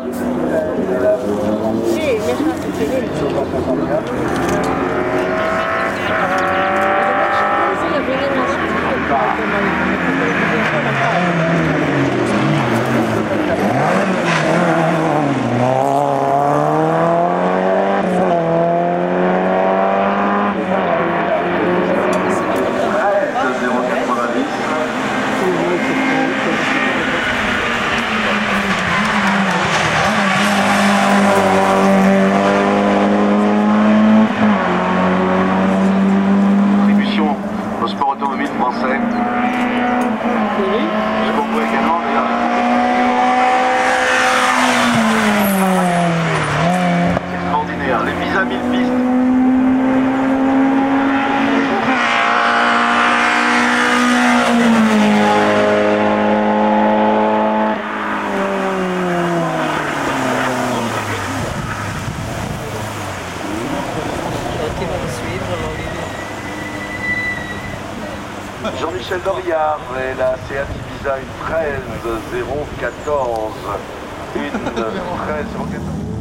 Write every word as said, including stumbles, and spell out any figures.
Sì, mi ha fatto au sport automobile français. Je comprends également d'ailleurs. C'est extraordinaire, les mises à mille pistes. Jean-Michel Dorillard et la Seat Ibiza, une treize zéro quatorze. Une treize zéro quatorze.